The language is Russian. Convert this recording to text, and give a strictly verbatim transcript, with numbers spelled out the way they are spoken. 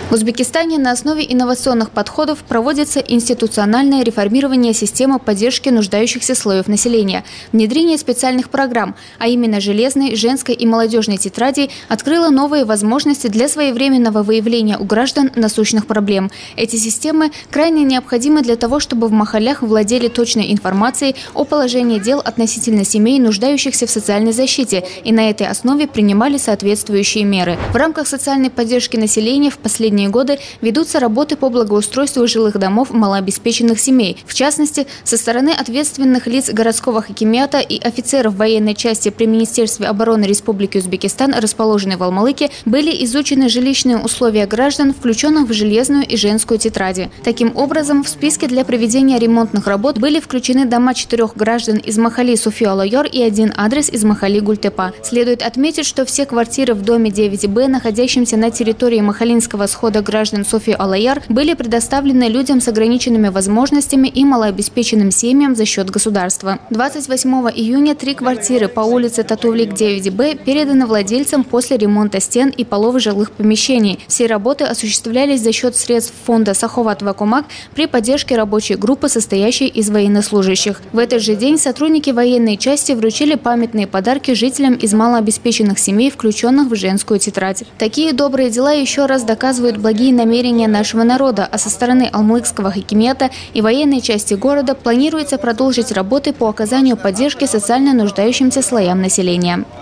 В Узбекистане на основе инновационных подходов проводится институциональное реформирование системы поддержки нуждающихся слоев населения. Внедрение специальных программ, а именно железной, женской и молодежной тетрадей, открыло новые возможности для своевременного выявления у граждан насущных проблем. Эти системы крайне необходимы для того, чтобы в махаллях владели точной информацией о положении дел относительно семей, нуждающихся в социальной защите, и на этой основе принимали соответствующие меры. В рамках социальной поддержки населения в последние годы ведутся работы по благоустройству жилых домов малообеспеченных семей. В частности, со стороны ответственных лиц городского хакимията и офицеров военной части при Министерстве обороны Республики Узбекистан, расположенной в Алмалыке, были изучены жилищные условия граждан, включенных в железную и женскую тетради. Таким образом, в списке для проведения ремонтных работ были включены дома четырех граждан из махалли Суфи-Алайор и один адрес из махалли Гультепа. Следует отметить, что все квартиры в доме девять Б, находящемся на территории махалинского схода граждан Суфи-Алайор, были предоставлены людям с ограниченными возможностями и малообеспеченным семьям за счет государства. двадцать восьмого июня три квартиры по улице Татувлик девять Б переданы владельцам после ремонта стен и полов жилых помещений. Все работы осуществлялись за счет средств фонда Саховат Вакумак при поддержке рабочей группы, состоящей из военнослужащих. В этот же день сотрудники военной части вручили памятные подарки жителям из малообеспеченных семей, включенных в женскую тетрадь. Такие добрые дела еще раз доказывают благие намерения нашего народа, а со стороны Алмалыкского хакимията и военной части города планируется продолжить работы по оказанию поддержки социально нуждающимся слоям населения.